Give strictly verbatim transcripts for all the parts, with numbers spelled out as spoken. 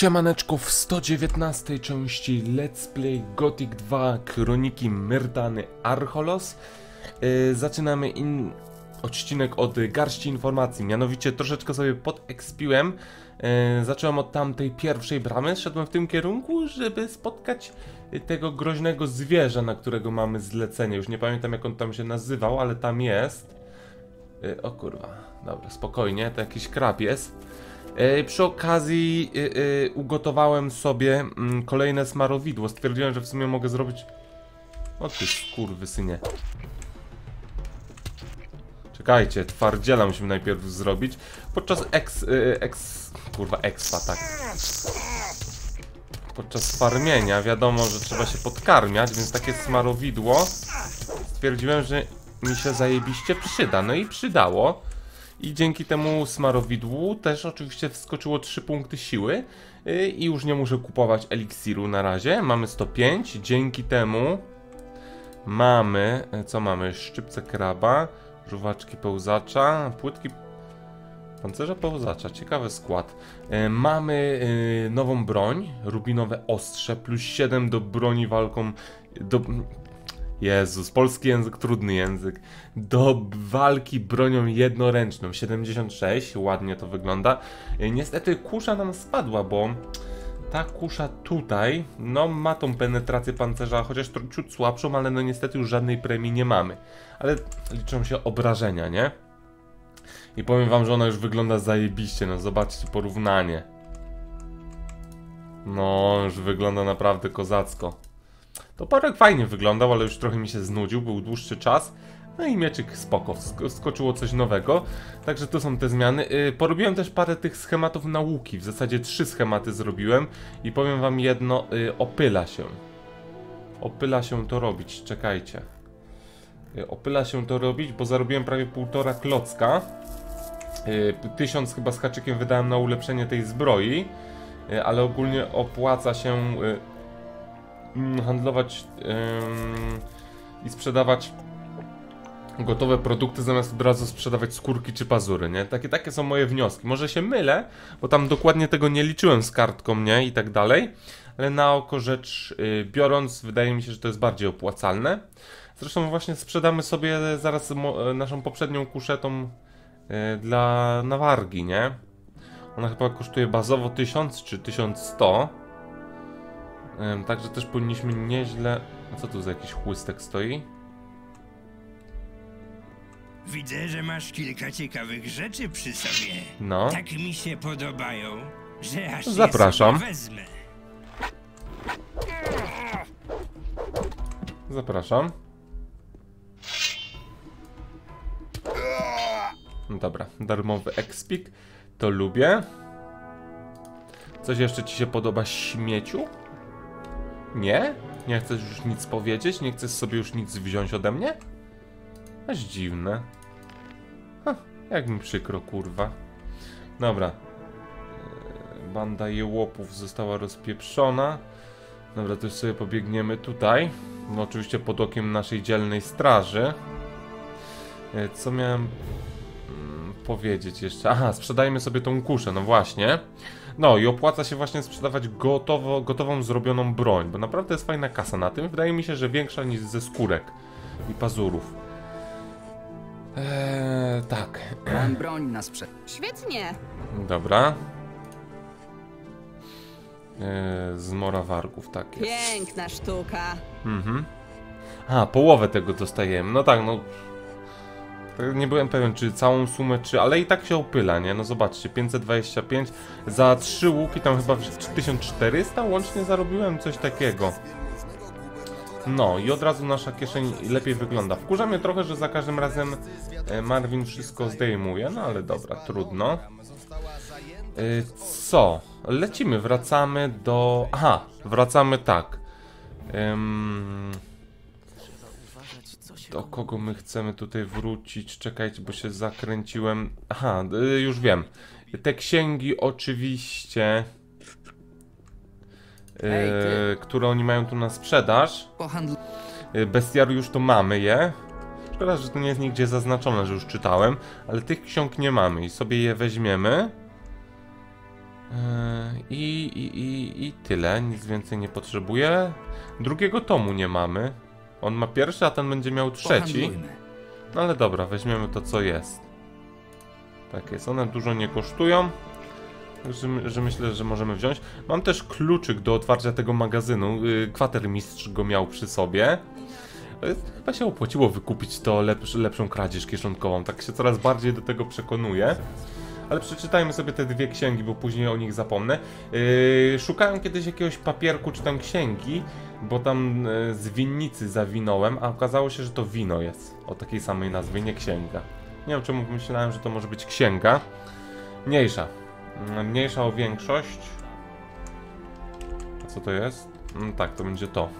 Siemaneczko, w sto dziewiętnastej części Let's Play Gothic dwa Kroniki Myrdany Archolos. Yy, zaczynamy in... odcinek od garści informacji, mianowicie troszeczkę sobie podekspiłem. Yy, zacząłem od tamtej pierwszej bramy, szedłem w tym kierunku, żeby spotkać tego groźnego zwierza, na którego mamy zlecenie. Już nie pamiętam, jak on tam się nazywał, ale tam jest. Yy, o kurwa, dobra, spokojnie, to jakiś krab jest. Yy, przy okazji yy, yy, ugotowałem sobie yy, kolejne smarowidło. Stwierdziłem, że w sumie mogę zrobić... O ty skurwysynie. Czekajcie, twardziela musimy najpierw zrobić. Podczas eks... Yy, eks... kurwa, expa, tak. Podczas farmienia wiadomo, że trzeba się podkarmiać, więc takie smarowidło stwierdziłem, że mi się zajebiście przyda. No i przydało. I dzięki temu smarowidłu też oczywiście wskoczyło trzy punkty siły yy, i już nie muszę kupować eliksiru na razie. Mamy sto pięć, dzięki temu mamy, co mamy? Szczypce kraba, żuwaczki pełzacza, płytki pancerza pełzacza, ciekawy skład. Yy, mamy yy, nową broń, rubinowe ostrze, plus siedem do broni walką, do... Jezus, polski język, trudny język. Do walki bronią jednoręczną, siedemdziesiąt sześć, ładnie to wygląda. Niestety kusza nam spadła, bo ta kusza tutaj, no ma tą penetrację pancerza, chociaż ciut słabszą, ale no niestety już żadnej premii nie mamy. Ale liczą się obrażenia, nie? I powiem wam, że ona już wygląda zajebiście, no zobaczcie porównanie. No, już wygląda naprawdę kozacko. Toporek fajnie wyglądał, ale już trochę mi się znudził, był dłuższy czas. No i mieczyk spoko, skoczyło coś nowego. Także to są te zmiany. Yy, porobiłem też parę tych schematów nauki, w zasadzie trzy schematy zrobiłem. I powiem wam jedno, yy, opyla się. Opyla się to robić, czekajcie. Yy, opyla się to robić, bo zarobiłem prawie półtora klocka. Yy, tysiąc chyba z haczykiem wydałem na ulepszenie tej zbroi. Yy, ale ogólnie opłaca się... Yy, handlować yy, i sprzedawać gotowe produkty, zamiast od razu sprzedawać skórki czy pazury, nie? Takie, takie są moje wnioski. Może się mylę, bo tam dokładnie tego nie liczyłem z kartką, nie? I tak dalej. Ale na oko rzecz yy, biorąc, wydaje mi się, że to jest bardziej opłacalne. Zresztą właśnie sprzedamy sobie zaraz naszą poprzednią kuszę tą yy, dla nawargi, nie? Ona chyba kosztuje bazowo tysiąc czy tysiąc sto. Um, także też powinniśmy nieźle... A co tu za jakiś chłystek stoi? Widzę, że masz kilka ciekawych rzeczy przy sobie. No. Tak mi się podobają, że aż Zapraszam. je sobie wezmę. Zapraszam. Dobra, darmowy expik. To lubię. Coś jeszcze ci się podoba, śmieciu? Nie? Nie chcesz już nic powiedzieć? Nie chcesz sobie już nic wziąć ode mnie? Aż dziwne. Ha, jak mi przykro, kurwa. Dobra. Banda jełopów została rozpieprzona. Dobra, to już sobie pobiegniemy tutaj. No, oczywiście pod okiem naszej dzielnej straży. Co miałem powiedzieć jeszcze? Aha, sprzedajmy sobie tą kuszę, no właśnie. No i opłaca się właśnie sprzedawać gotowo, gotową zrobioną broń, bo naprawdę jest fajna kasa na tym. Wydaje mi się, że większa niż ze skórek i pazurów. Eee, tak. Mam broń na sprzedaż. Świetnie. Dobra. Eee, zmora wargów, tak jest. Piękna sztuka. Mhm. A, połowę tego dostajemy. No tak, no... Nie byłem pewien, czy całą sumę, czy... Ale i tak się opyla, nie? No zobaczcie, pięćset dwadzieścia pięć. Za trzy łuki tam chyba tysiąc czterysta łącznie zarobiłem, coś takiego. No i od razu nasza kieszeń lepiej wygląda. Wkurza mnie trochę, że za każdym razem Marvin wszystko zdejmuje, no ale dobra, trudno. Yy, co? Lecimy, wracamy do... Aha, wracamy tak. Ym... Do kogo my chcemy tutaj wrócić? Czekajcie, bo się zakręciłem. Aha, y, już wiem. Te księgi oczywiście, y, Ej, które oni mają tu na sprzedaż. Pohandl... Y, bestiariusz to mamy je. Szkoda, że to nie jest nigdzie zaznaczone, że już czytałem. Ale tych ksiąg nie mamy i sobie je weźmiemy. Y, I, i, i, i tyle, nic więcej nie potrzebuję. Drugiego tomu nie mamy. On ma pierwszy, a ten będzie miał trzeci. Pohandlujmy. No ale dobra, weźmiemy to, co jest. Tak jest, one dużo nie kosztują. Że, że myślę, że możemy wziąć. Mam też kluczyk do otwarcia tego magazynu. Yy, kwatermistrz go miał przy sobie. Yy, chyba się opłaciło wykupić to lepsz, lepszą kradzież kieszonkową. Tak się coraz bardziej do tego przekonuję. Ale przeczytajmy sobie te dwie księgi, bo później o nich zapomnę. Yy, szukałem kiedyś jakiegoś papierku czy tam księgi, bo tam yy, z winnicy zawinąłem, a okazało się, że to wino jest. O takiej samej nazwie, nie księga. Nie wiem czemu myślałem, że to może być księga. Mniejsza. Mniejsza o większość. A co to jest? No tak, to będzie to.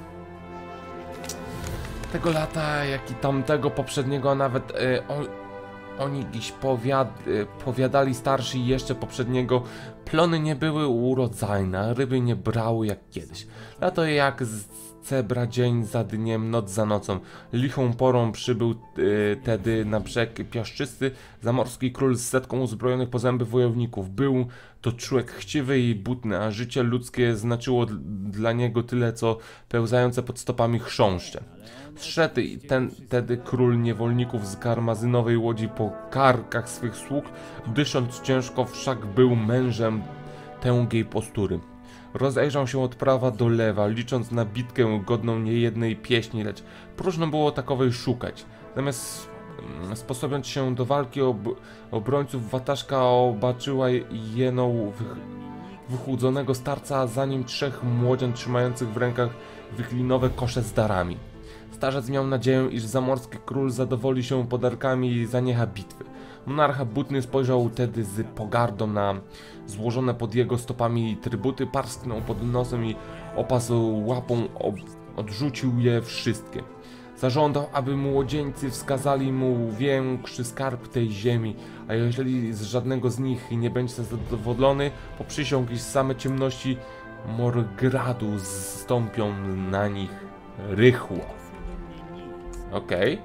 Tego lata, jak i tamtego poprzedniego, a nawet yy, o, oni dziś powiad, yy, powiadali starsi jeszcze poprzedniego, plony nie były urodzajne, ryby nie brały jak kiedyś. Lato jak z cebra dzień za dniem, noc za nocą. Lichą porą przybył yy, tedy na brzeg piaszczysty zamorski król z setką uzbrojonych po zęby wojowników. Był to człowiek chciwy i butny, a życie ludzkie znaczyło dla niego tyle, co pełzające pod stopami chrząszcze. Zszedł ten tedy król niewolników z karmazynowej łodzi po karkach swych sług, dysząc ciężko, wszak był mężem tęgiej postury. Rozejrzał się od prawa do lewa, licząc na bitkę godną niejednej pieśni, lecz próżno było takowej szukać. Zamiast mm, sposobiąc się do walki ob obrońców, wataszka obaczyła jeno wych wychłudzonego starca, a za nim trzech młodzian trzymających w rękach wychlinowe kosze z darami. Starzec miał nadzieję, iż zamorski król zadowoli się podarkami i zaniecha bitwy. Monarcha butny spojrzał wtedy z pogardą na złożone pod jego stopami trybuty, parsknął pod nosem i opasł łapą, ob odrzucił je wszystkie. Zażądał, aby młodzieńcy wskazali mu większy skarb tej ziemi, a jeżeli z żadnego z nich nie będzie zadowolony, poprzysiągł, iż same ciemności Morgradu zstąpią na nich rychło. Okej.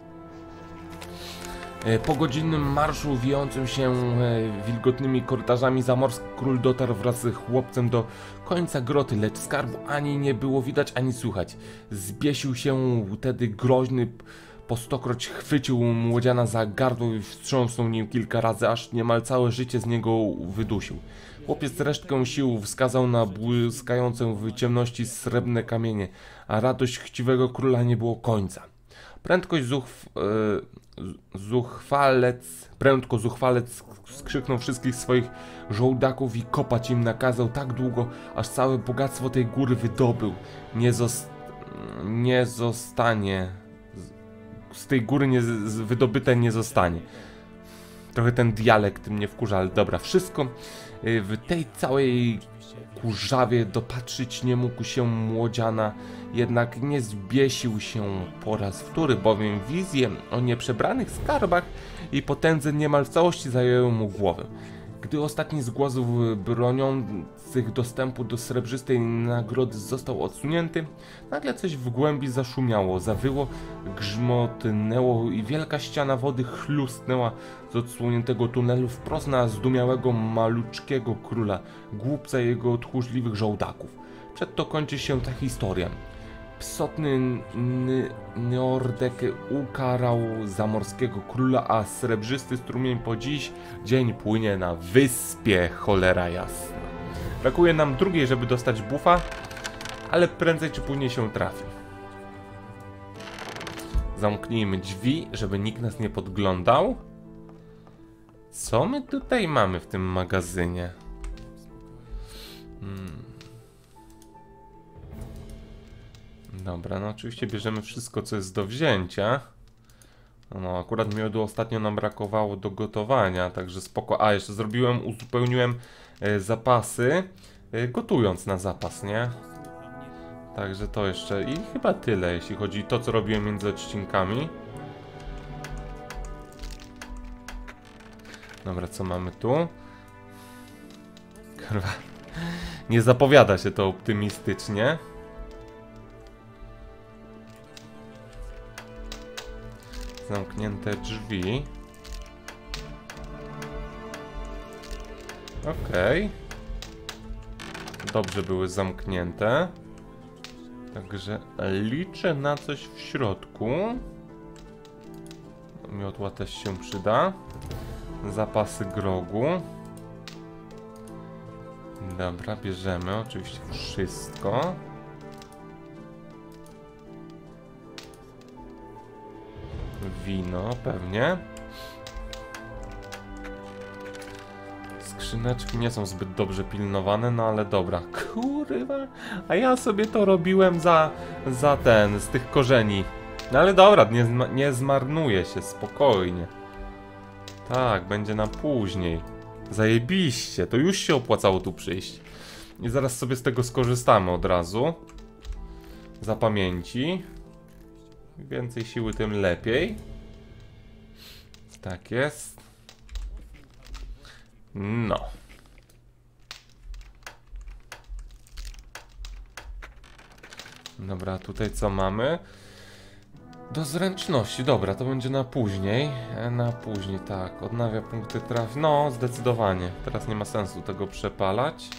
Okay. Po godzinnym marszu wijącym się wilgotnymi korytarzami zamorski król dotarł wraz z chłopcem do końca groty, lecz skarbu ani nie było widać, ani słychać. Zbiesił się wtedy groźny, po stokroć chwycił młodziana za gardło i wstrząsnął nim kilka razy, aż niemal całe życie z niego wydusił. Chłopiec resztkę sił wskazał na błyskające w ciemności srebrne kamienie, a radość chciwego króla nie było końca. Prędkość zuchw, e, zuchwalec, prędko zuchwalec skrzyknął wszystkich swoich żołdaków i kopać im nakazał tak długo, aż całe bogactwo tej góry wydobył. Nie, zost nie zostanie, z tej góry nie z wydobyte nie zostanie. Trochę ten dialekt mnie wkurza, ale dobra, wszystko w tej całej kurzawie dopatrzyć nie mógł się młodziana, jednak nie zbiesił się po raz wtóry, bowiem wizje o nieprzebranych skarbach i potędze niemal w całości zajęły mu głowę. Gdy ostatni z głosów broniących dostępu do srebrzystej nagrody został odsunięty, nagle coś w głębi zaszumiało, zawyło, grzmotnęło i wielka ściana wody chlustnęła z odsłoniętego tunelu wprost na zdumiałego maluczkiego króla, głupca jego tchórzliwych żołdaków. Przedto kończy się ta historia. Psotny Njordek ukarał zamorskiego króla, a srebrzysty strumień po dziś dzień płynie na wyspie, cholera jasna. Brakuje nam drugiej, żeby dostać buffa, ale prędzej czy później się trafi. Zamknijmy drzwi, żeby nikt nas nie podglądał. Co my tutaj mamy w tym magazynie? Hmm. Dobra, no oczywiście bierzemy wszystko, co jest do wzięcia. No, akurat miodu ostatnio nam brakowało do gotowania, także spoko. A, jeszcze zrobiłem, uzupełniłem e, zapasy, e, gotując na zapas, nie? Także to jeszcze i chyba tyle, jeśli chodzi o to, co robiłem między odcinkami. Dobra, co mamy tu? Kurwa, nie zapowiada się to optymistycznie. Zamknięte drzwi. Okej. Okay. dobrze były zamknięte. Także liczę na coś w środku. Miotła też się przyda. Zapasy grogu. Dobra, bierzemy oczywiście wszystko. Wino pewnie. Skrzyneczki nie są zbyt dobrze pilnowane, no ale dobra. Kurwa, a ja sobie to robiłem za, za ten, z tych korzeni. No ale dobra, nie, nie zmarnuje się, spokojnie. Tak, będzie na później. Zajebiście, to już się opłacało tu przyjść. I zaraz sobie z tego skorzystamy od razu. Za pamięci. Więcej siły, tym lepiej. Tak jest. No. Dobra, tutaj co mamy? Do zręczności, dobra, to będzie na później. Na później, tak. Odnawia punkty traf. No, zdecydowanie. Teraz nie ma sensu tego przepalać.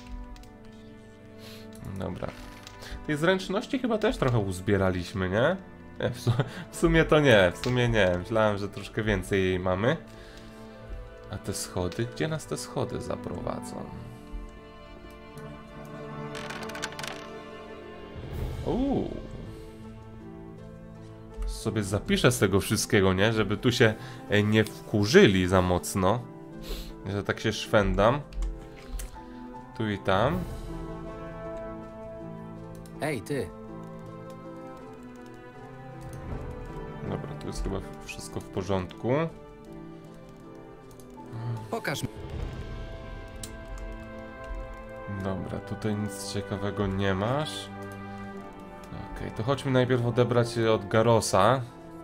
Dobra. Tej zręczności chyba też trochę uzbieraliśmy, nie? nie w, su w sumie to nie, w sumie nie. Myślałem, że troszkę więcej jej mamy. A te schody? Gdzie nas te schody zaprowadzą? Uuu. Sobie zapiszę z tego wszystkiego, nie? Żeby tu się nie wkurzyli za mocno. Że tak się szwendam. Tu i tam. Ej, ty. Dobra, tu jest chyba wszystko w porządku. Pokaż mi. Dobra, tutaj nic ciekawego nie masz. Okej, okay, to chodźmy najpierw odebrać od Garosa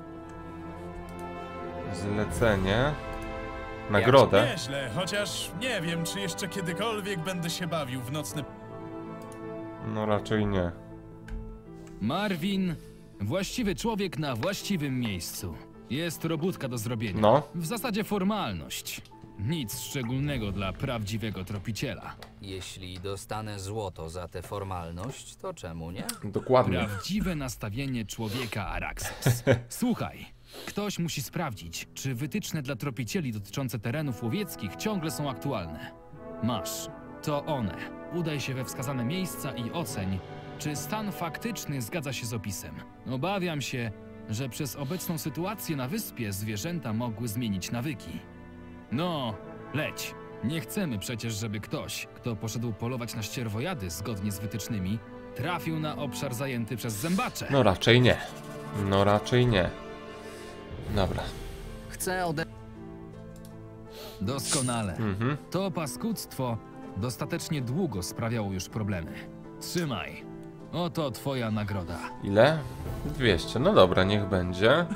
zlecenie. Nagrodę. Nieźle, chociaż nie wiem, czy jeszcze kiedykolwiek będę się bawił w nocny... No raczej nie. Marvin, właściwy człowiek na właściwym miejscu. Jest robótka do zrobienia. No. W zasadzie formalność. Nic szczególnego dla prawdziwego tropiciela. Jeśli dostanę złoto za tę formalność, to czemu nie? Dokładnie. Prawdziwe nastawienie człowieka Araxos. Słuchaj, ktoś musi sprawdzić, czy wytyczne dla tropicieli dotyczące terenów łowieckich ciągle są aktualne. Masz, to one. Udaj się we wskazane miejsca i oceń, czy stan faktyczny zgadza się z opisem. Obawiam się, że przez obecną sytuację na wyspie zwierzęta mogły zmienić nawyki. No, leć. Nie chcemy przecież, żeby ktoś, kto poszedł polować na ścierwojady zgodnie z wytycznymi, trafił na obszar zajęty przez zębacze. No raczej nie. No raczej nie. Dobra. Chcę ode... Doskonale. Mhm. To paskudztwo dostatecznie długo sprawiało już problemy. Trzymaj. Oto twoja nagroda. Ile? dwieście. No dobra, niech będzie.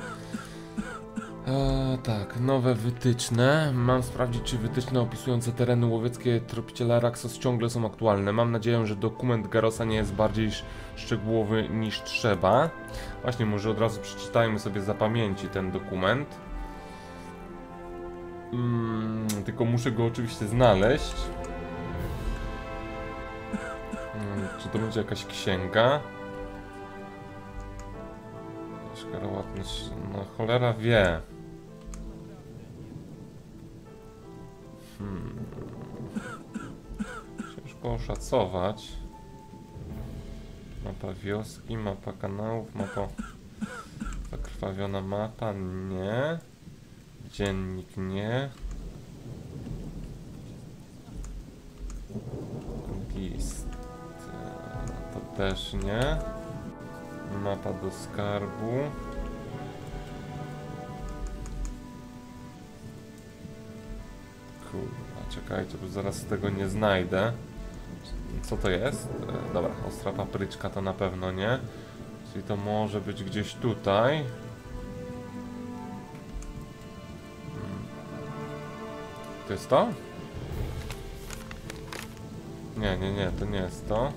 Eee, tak, nowe wytyczne. Mam sprawdzić, czy wytyczne opisujące tereny łowieckie tropiciela Araxos ciągle są aktualne. Mam nadzieję, że dokument Garosa nie jest bardziej szczegółowy niż trzeba. Właśnie, może od razu przeczytajmy sobie za pamięci ten dokument. Mm, tylko muszę go oczywiście znaleźć. Hmm, czy to będzie jakaś księga? Szkarłatność, no cholera wie. Hmm. Ciężko oszacować. Mapa wioski, mapa kanałów, mapa... Zakrwawiona mapa, nie. Dziennik, nie. List. To też nie. Mapa do skarbu. Kurwa, czekajcie, bo zaraz tego nie znajdę. Co to jest? E, dobra, ostra papryczka to na pewno nie. Czyli to może być gdzieś tutaj. Hmm. To jest to? Nie, nie, nie, to nie jest to.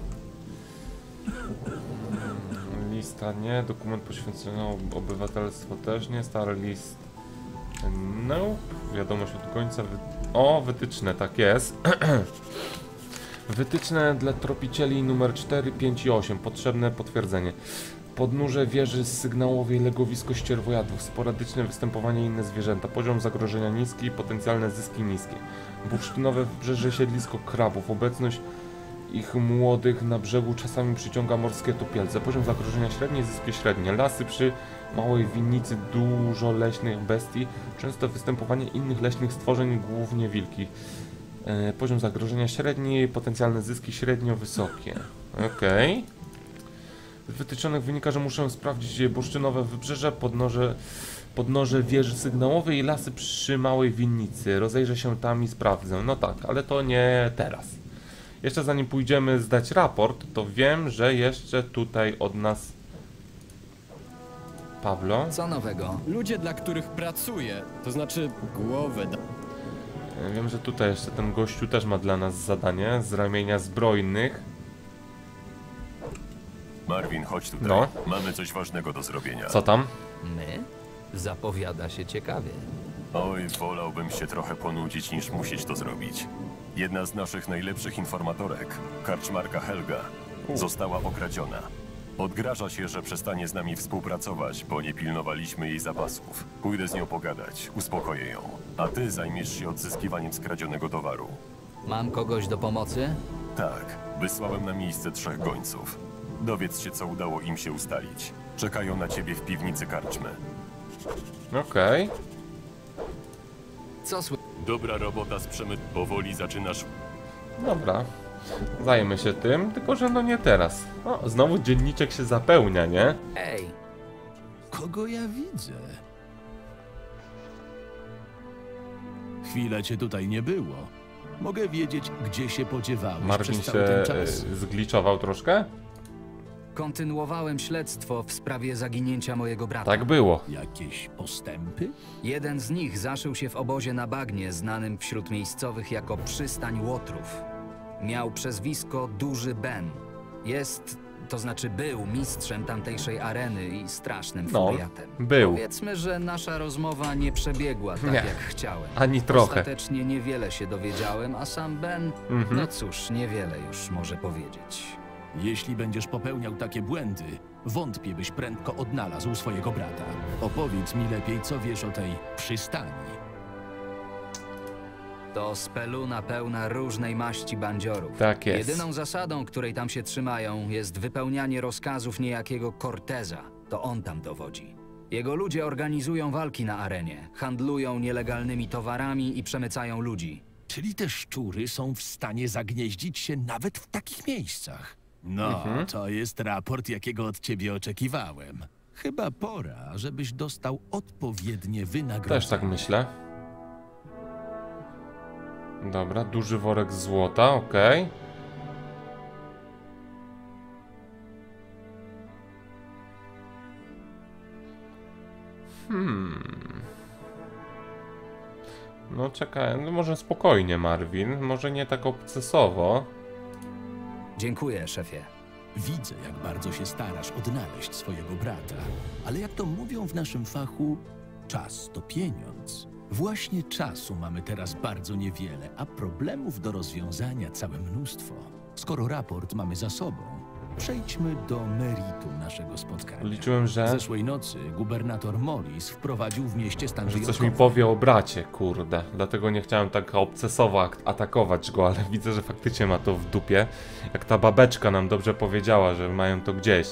Lista nie, dokument poświęcony obywatelstwo też nie, stary list. No, wiadomość od końca. Wy... O, wytyczne, tak jest. Wytyczne dla tropicieli numer cztery, pięć i osiem. Potrzebne potwierdzenie. Podnóże wieży sygnałowej, legowisko ścierwojadów, sporadyczne występowanie inne zwierzęta, poziom zagrożenia niski, potencjalne zyski niskie. Bursztynowe wybrzeże, siedlisko krabów, obecność ich młodych na brzegu czasami przyciąga morskie topielce, poziom zagrożenia średnie, zyski średnie. Lasy przy małej winnicy, dużo leśnych bestii, często występowanie innych leśnych stworzeń, głównie wilki. E, poziom zagrożenia średni, potencjalne zyski średnio wysokie. Okej. Okay. Z wytyczonych wynika, że muszę sprawdzić bursztynowe wybrzeże, podnoże, podnoże wieży sygnałowej i lasy przy małej winnicy. Rozejrzę się tam i sprawdzę. No tak, ale to nie teraz. Jeszcze zanim pójdziemy zdać raport, to wiem, że jeszcze tutaj od nas... Pablo? Co nowego? Ludzie, dla których pracuję, to znaczy głowę da... Wiem, że tutaj jeszcze ten gościu też ma dla nas zadanie z ramienia zbrojnych. Marvin, chodź tutaj. No. Mamy coś ważnego do zrobienia. Co tam? My? Zapowiada się ciekawie. Oj, wolałbym się trochę ponudzić, niż musieć to zrobić. Jedna z naszych najlepszych informatorek, karczmarka Helga, została okradziona. Odgraża się, że przestanie z nami współpracować, bo nie pilnowaliśmy jej zapasów. Pójdę z nią pogadać, uspokoję ją. A ty zajmiesz się odzyskiwaniem skradzionego towaru. Mam kogoś do pomocy? Tak, wysłałem na miejsce trzech gońców. Dowiedz się, co udało im się ustalić. Czekają na ciebie w piwnicy karczmy. Okej. Co sły... Dobra robota z przemyt. Powoli zaczynasz. Dobra. Zajmę się tym, tylko że no nie teraz. O, znowu dzienniczek się zapełnia, nie? Ej, Kogo ja widzę? Chwilę cię tutaj nie było. Mogę wiedzieć, gdzie się podziewałeś Marvin przez się cały ten e, czas. zgliczował troszkę? kontynuowałem śledztwo w sprawie zaginięcia mojego brata. Tak było. Jakieś postępy? Jeden z nich zaszył się w obozie na bagnie, znanym wśród miejscowych jako Przystań Łotrów. Miał przezwisko Duży Ben. Jest, to znaczy był mistrzem tamtejszej areny i strasznym No, furiatem. był. Powiedzmy, że nasza rozmowa nie przebiegła tak, Nie. jak chciałem. Ani trochę. Ostatecznie niewiele się dowiedziałem, a sam Ben, Mhm. no cóż, niewiele już może powiedzieć. Jeśli będziesz popełniał takie błędy, wątpię, byś prędko odnalazł swojego brata. Opowiedz mi lepiej, co wiesz o tej przystani. To speluna pełna różnej maści bandziorów. Tak jest. Jedyną zasadą, której tam się trzymają, jest wypełnianie rozkazów niejakiego Corteza. To on tam dowodzi. Jego ludzie organizują walki na arenie, handlują nielegalnymi towarami i przemycają ludzi. Czyli te szczury są w stanie zagnieździć się nawet w takich miejscach. No, to jest raport, jakiego od ciebie oczekiwałem. Chyba pora, żebyś dostał odpowiednie wynagrodzenie. Też tak myślę. Dobra, duży worek złota, okej. Hmm. No czekaj, no może spokojnie, Marvin, może nie tak obcesowo. Dziękuję, szefie. Widzę, jak bardzo się starasz odnaleźć swojego brata. Ale jak to mówią w naszym fachu, czas to pieniądz. Właśnie czasu mamy teraz bardzo niewiele, a problemów do rozwiązania całe mnóstwo. Skoro raport mamy za sobą, przejdźmy do meritum naszego spotkania. Liczyłem, że, Zeszłej nocy gubernator Morris wprowadził w mieście stan że coś wyjątkowy. mi powie o bracie, kurde. Dlatego nie chciałem tak obcesowo ak- atakować go, ale widzę, że faktycznie ma to w dupie. Jak ta babeczka nam dobrze powiedziała, że mają to gdzieś.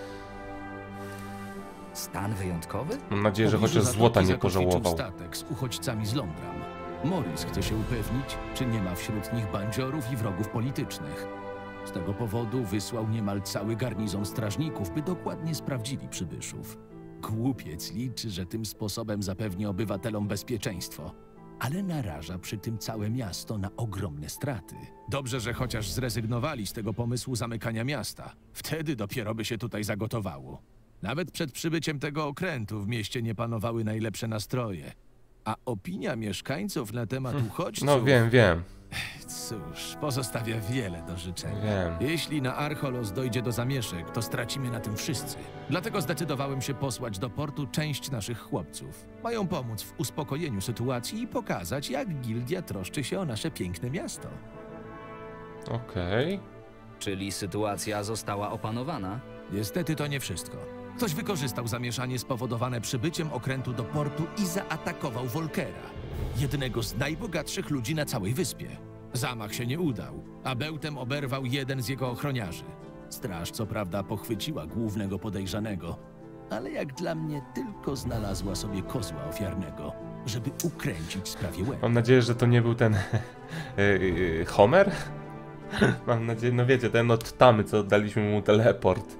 Stan wyjątkowy? Mam nadzieję, że W pobliżu chociaż zatoki złota nie zakotwiczył pożałował. statek z uchodźcami z Londram. Morris chce się upewnić, czy nie ma wśród nich bandziorów i wrogów politycznych. Z tego powodu wysłał niemal cały garnizon strażników, by dokładnie sprawdzili przybyszów. Głupiec liczy, że tym sposobem zapewni obywatelom bezpieczeństwo, ale naraża przy tym całe miasto na ogromne straty. Dobrze, że chociaż zrezygnowali z tego pomysłu zamykania miasta. Wtedy dopiero by się tutaj zagotowało. Nawet przed przybyciem tego okrętu w mieście nie panowały najlepsze nastroje. A opinia mieszkańców na temat uchodźców... No wiem, wiem, Cóż, pozostawia wiele do życzenia. wiem. Jeśli na Archolos dojdzie do zamieszek, to stracimy na tym wszyscy. Dlatego zdecydowałem się posłać do portu część naszych chłopców. Mają pomóc w uspokojeniu sytuacji i pokazać, jak gildia troszczy się o nasze piękne miasto. Okej. Czyli sytuacja została opanowana? Niestety to nie wszystko. Ktoś wykorzystał zamieszanie spowodowane przybyciem okrętu do portu i zaatakował Volkera, jednego z najbogatszych ludzi na całej wyspie. Zamach się nie udał, a bełtem oberwał jeden z jego ochroniarzy. Straż co prawda pochwyciła głównego podejrzanego, ale jak dla mnie tylko znalazła sobie kozła ofiarnego, żeby ukręcić sprawie łeb. Mam nadzieję, że to nie był ten yy, Homer? Mam nadzieję, no wiecie, ten od Tamy, co oddaliśmy mu teleport.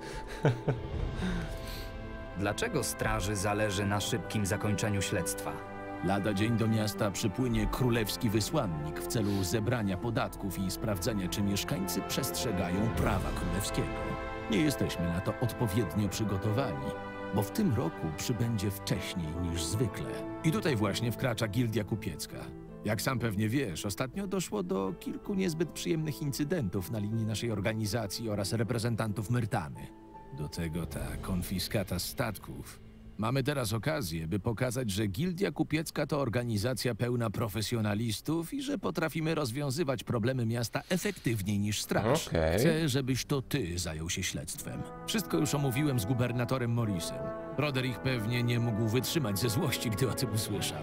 Dlaczego straży zależy na szybkim zakończeniu śledztwa? Lada dzień do miasta przypłynie królewski wysłannik w celu zebrania podatków i sprawdzenia, czy mieszkańcy przestrzegają prawa królewskiego. Nie jesteśmy na to odpowiednio przygotowani, bo w tym roku przybędzie wcześniej niż zwykle. I tutaj właśnie wkracza Gildia Kupiecka. Jak sam pewnie wiesz, ostatnio doszło do kilku niezbyt przyjemnych incydentów na linii naszej organizacji oraz reprezentantów Myrtany. Do tego ta konfiskata statków. Mamy teraz okazję, by pokazać, że Gildia Kupiecka to organizacja pełna profesjonalistów i że potrafimy rozwiązywać problemy miasta efektywniej niż straż. Okej. Chcę, żebyś to ty zajął się śledztwem. Wszystko już omówiłem z gubernatorem Morrisem. Roderick pewnie nie mógł wytrzymać ze złości, gdy o tym usłyszał.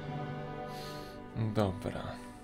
Dobra.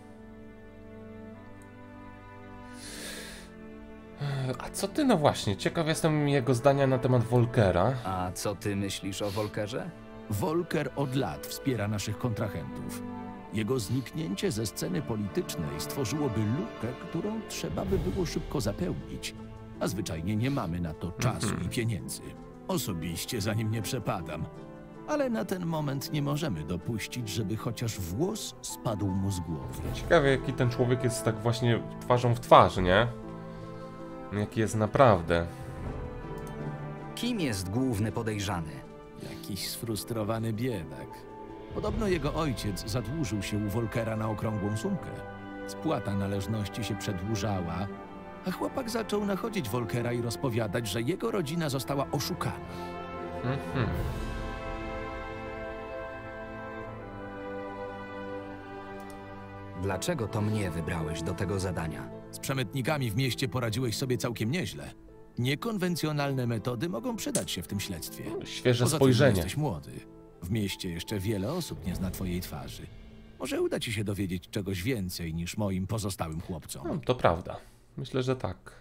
A co ty, no właśnie, ciekaw jestem jego zdania na temat Volkera. A co ty myślisz o Volkerze? Volker od lat wspiera naszych kontrahentów. Jego zniknięcie ze sceny politycznej stworzyłoby lukę, którą trzeba by było szybko zapełnić. A zwyczajnie nie mamy na to czasu Mhm. i pieniędzy. Osobiście za nim nie przepadam. Ale na ten moment nie możemy dopuścić, żeby chociaż włos spadł mu z głowy. Ciekawe, jaki ten człowiek jest tak właśnie twarzą w twarz, nie? Jaki jest naprawdę. Kim jest główny podejrzany? Jakiś sfrustrowany biedak. Podobno jego ojciec zadłużył się u Volkera na okrągłą sumkę. Spłata należności się przedłużała, a chłopak zaczął nachodzić Volkera i rozpowiadać, że jego rodzina została oszukana. Mhm. Dlaczego to mnie wybrałeś do tego zadania? Z przemytnikami w mieście poradziłeś sobie całkiem nieźle. Niekonwencjonalne metody mogą przydać się w tym śledztwie. Świeże Poza tym spojrzenie. jesteś młody. W mieście jeszcze wiele osób nie zna twojej twarzy. Może uda ci się dowiedzieć czegoś więcej niż moim pozostałym chłopcom. No, to prawda. Myślę, że tak.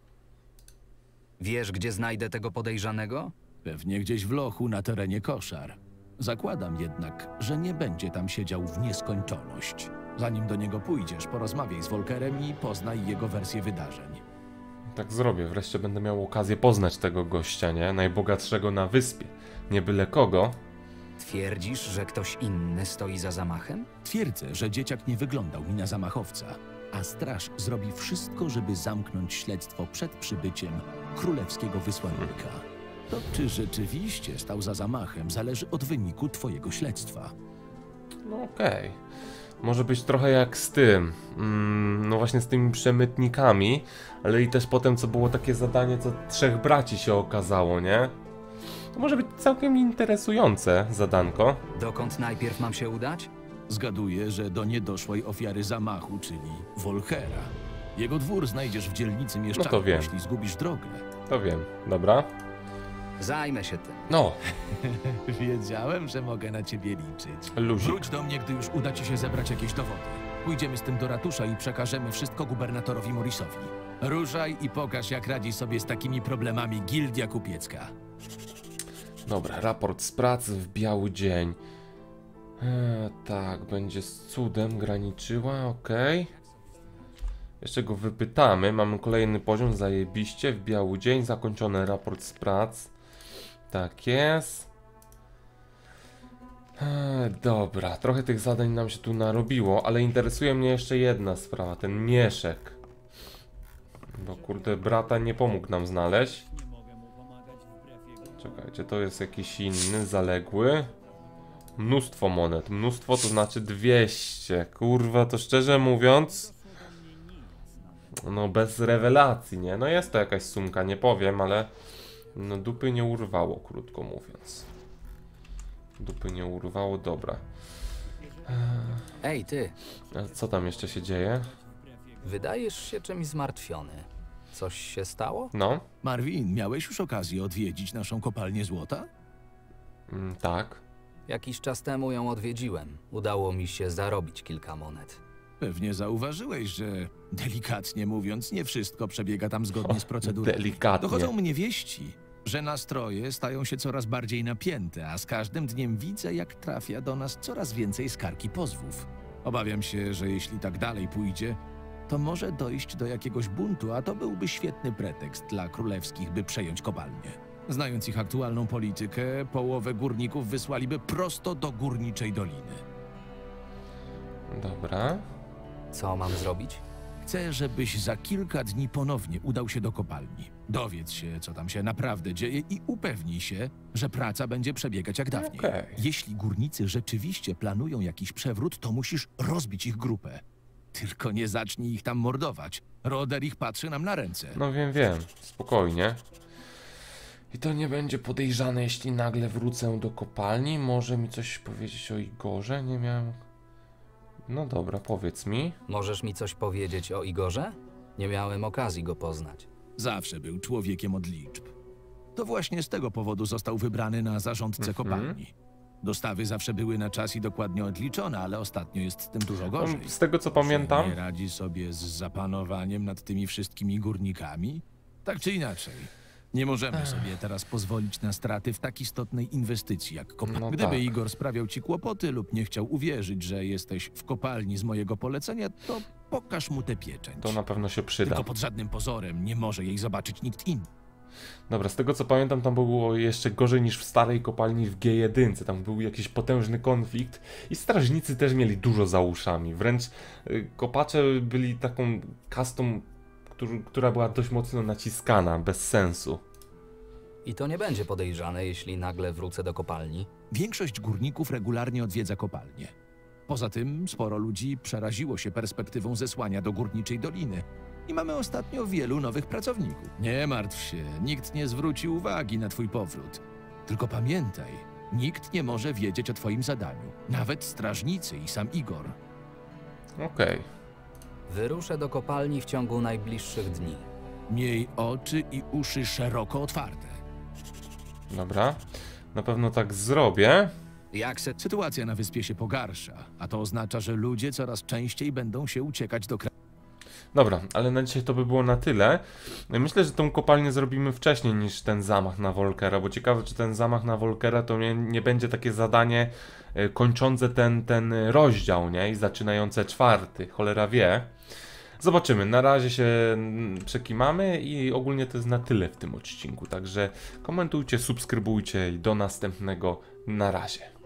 Wiesz, gdzie znajdę tego podejrzanego? Pewnie gdzieś w lochu na terenie koszar. Zakładam jednak, że nie będzie tam siedział w nieskończoność. Zanim do niego pójdziesz, porozmawiaj z Volkerem i poznaj jego wersję wydarzeń. Tak zrobię. Wreszcie będę miał okazję poznać tego gościa, nie? Najbogatszego na wyspie. Nie byle kogo. Twierdzisz, że ktoś inny stoi za zamachem? Twierdzę, że dzieciak nie wyglądał mi na zamachowca, a straż zrobi wszystko, żeby zamknąć śledztwo przed przybyciem królewskiego wysłannika. To, czy rzeczywiście stał za zamachem, zależy od wyniku twojego śledztwa. No okej. Może być trochę jak z tym. Mm, no właśnie z tymi przemytnikami. Ale i też potem, co było takie zadanie, co trzech braci się okazało, nie? To może być całkiem interesujące zadanko. Dokąd najpierw mam się udać? Zgaduję, że do niedoszłej ofiary zamachu, czyli Volkera. Jego dwór znajdziesz w dzielnicy mieszczaków, No to wiem. jeśli zgubisz drogę. To wiem. Dobra. Zajmę się tym. No, Wiedziałem, że mogę na ciebie liczyć. luzik. Wróć do mnie, gdy już uda ci się zebrać jakieś dowody. Pójdziemy z tym do ratusza i przekażemy wszystko gubernatorowi Morrisowi. Ruszaj i pokaż, jak radzi sobie z takimi problemami Gildia Kupiecka. Dobra, raport z pracy w biały dzień. E, tak, będzie z cudem graniczyła, okej. Jeszcze go wypytamy. Mamy kolejny poziom, zajebiście. W biały dzień, zakończony raport z prac. Tak jest. E, dobra, trochę tych zadań nam się tu narobiło, ale interesuje mnie jeszcze jedna sprawa, ten mieszek. Bo kurde, brata nie pomógł nam znaleźć. Czekajcie, to jest jakiś inny, zaległy. Mnóstwo monet, mnóstwo to znaczy dwieście. Kurwa, to szczerze mówiąc, no bez rewelacji, nie? No jest to jakaś sumka, nie powiem, ale no dupy nie urwało, krótko mówiąc. Dupy nie urwało, dobra. Ej, ty. A co tam jeszcze się dzieje? Wydajesz się czymś zmartwiony. Coś się stało? No, Marvin, miałeś już okazję odwiedzić naszą kopalnię złota? mm, tak. Jakiś czas temu ją odwiedziłem. Udało mi się zarobić kilka monet. Pewnie zauważyłeś, że delikatnie mówiąc, nie wszystko przebiega tam zgodnie z procedurą. Delikatnie. Dochodzą mnie wieści, że nastroje stają się coraz bardziej napięte, a z każdym dniem widzę, jak trafia do nas coraz więcej skarg i pozwów. Obawiam się, że jeśli tak dalej pójdzie, to może dojść do jakiegoś buntu, a to byłby świetny pretekst dla królewskich, by przejąć kopalnię. Znając ich aktualną politykę, połowę górników wysłaliby prosto do Górniczej Doliny. Dobra. Co mam zrobić? Chcę, żebyś za kilka dni ponownie udał się do kopalni. Dowiedz się, co tam się naprawdę dzieje i upewnij się, że praca będzie przebiegać jak dawniej. Okej. Jeśli górnicy rzeczywiście planują jakiś przewrót, to musisz rozbić ich grupę. Tylko nie zacznij ich tam mordować. Roderich patrzy nam na ręce. No wiem, wiem. Spokojnie. I to nie będzie podejrzane, jeśli nagle wrócę do kopalni. Może mi coś powiedzieć o Igorze? Nie miałem... No dobra, powiedz mi. Możesz mi coś powiedzieć o Igorze? Nie miałem okazji go poznać. Zawsze był człowiekiem od liczb. To właśnie z tego powodu został wybrany na zarządcę kopalni. Dostawy zawsze były na czas i dokładnie odliczone, ale ostatnio jest z tym dużo gorzej. Z tego co Czy pamiętam... nie radzi sobie z zapanowaniem nad tymi wszystkimi górnikami? Tak czy inaczej, nie możemy sobie teraz pozwolić na straty w tak istotnej inwestycji jak kopalnia. No Gdyby tak. Igor sprawiał ci kłopoty lub nie chciał uwierzyć, że jesteś w kopalni z mojego polecenia, to pokaż mu tę pieczęć. To na pewno się przyda. Tylko pod żadnym pozorem nie może jej zobaczyć nikt inny. Dobra, z tego co pamiętam, tam było jeszcze gorzej niż w starej kopalni w G jeden. Tam był jakiś potężny konflikt i strażnicy też mieli dużo za uszami. Wręcz y, kopacze byli taką kastą, któr, która była dość mocno naciskana, bez sensu. I to nie będzie podejrzane, jeśli nagle wrócę do kopalni. Większość górników regularnie odwiedza kopalnię. Poza tym sporo ludzi przeraziło się perspektywą zesłania do Górniczej Doliny. I mamy ostatnio wielu nowych pracowników. Nie martw się, nikt nie zwróci uwagi na twój powrót. Tylko pamiętaj, nikt nie może wiedzieć o twoim zadaniu. Nawet strażnicy i sam Igor. Okej. Wyruszę do kopalni w ciągu najbliższych dni. Miej oczy i uszy szeroko otwarte. Dobra. Na pewno tak zrobię. Jak se... Sytuacja na wyspie się pogarsza, a to oznacza, że ludzie coraz częściej będą się uciekać do kraju. Dobra, ale na dzisiaj to by było na tyle. Myślę, że tą kopalnię zrobimy wcześniej niż ten zamach na Volkera, bo ciekawe, czy ten zamach na Volkera to nie, nie będzie takie zadanie y, kończące ten, ten rozdział, nie? I zaczynające czwarty, cholera wie. Zobaczymy, na razie się mm, przekimamy i ogólnie to jest na tyle w tym odcinku, także komentujcie, subskrybujcie i do następnego, na razie.